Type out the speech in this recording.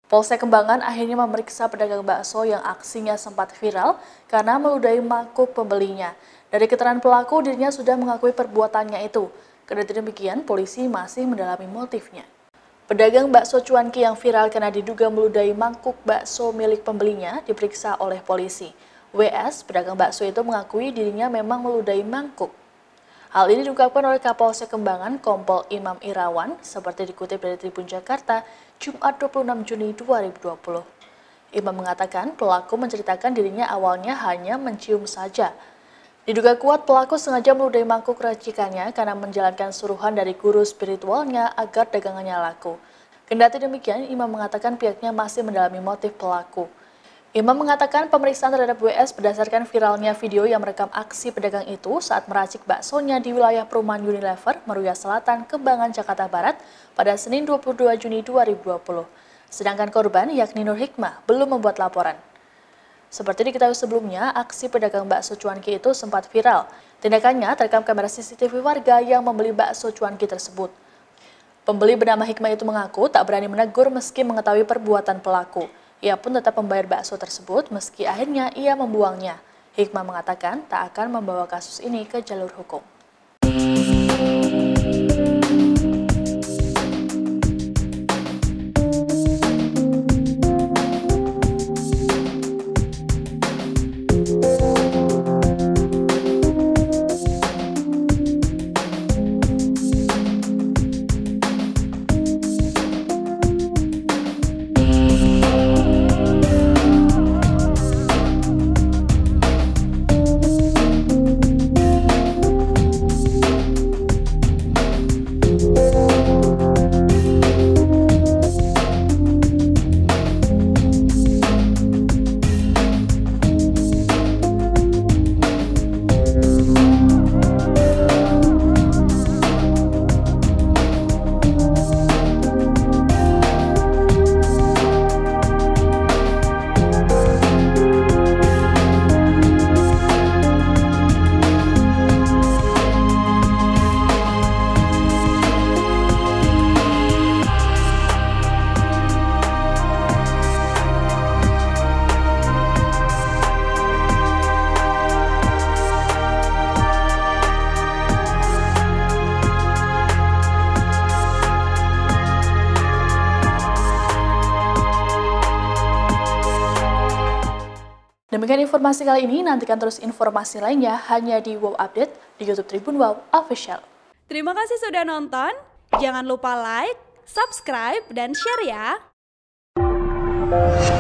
Polsek Kembangan akhirnya memeriksa pedagang bakso yang aksinya sempat viral karena meludahi mangkuk pembelinya. Dari keterangan pelaku, dirinya sudah mengakui perbuatannya itu. Kendati demikian, polisi masih mendalami motifnya. Pedagang bakso cuanki yang viral karena diduga meludahi mangkuk bakso milik pembelinya diperiksa oleh polisi. WS, pedagang bakso itu mengakui dirinya memang meludahi mangkuk. Hal ini diungkapkan oleh Kapolsek Kembangan, Kompol Imam Irawan, seperti dikutip dari Tribun Jakarta, Jumat 26 Juni 2020. Imam mengatakan pelaku menceritakan dirinya awalnya hanya mencium saja. Diduga kuat pelaku sengaja meludahi mangkuk racikannya karena menjalankan suruhan dari guru spiritualnya agar dagangannya laku. Kendati demikian, Imam mengatakan pihaknya masih mendalami motif pelaku. Imam mengatakan pemeriksaan terhadap WS berdasarkan viralnya video yang merekam aksi pedagang itu saat meracik baksonya di wilayah perumahan Unilever, Meruya Selatan, Kembangan, Jakarta Barat pada Senin 22 Juni 2020. Sedangkan korban, yakni Nur Hikmah, belum membuat laporan. Seperti diketahui sebelumnya, aksi pedagang bakso cuanki itu sempat viral. Tindakannya terekam kamera CCTV warga yang membeli bakso cuanki tersebut. Pembeli bernama Hikmah itu mengaku tak berani menegur meski mengetahui perbuatan pelaku. Ia pun tetap membayar bakso tersebut meski akhirnya ia membuangnya. Hikmah mengatakan tak akan membawa kasus ini ke jalur hukum. Demikian informasi kali ini, nantikan terus informasi lainnya hanya di WOW Update di YouTube Tribun WOW Official. Terima kasih sudah nonton, jangan lupa like, subscribe, dan share ya!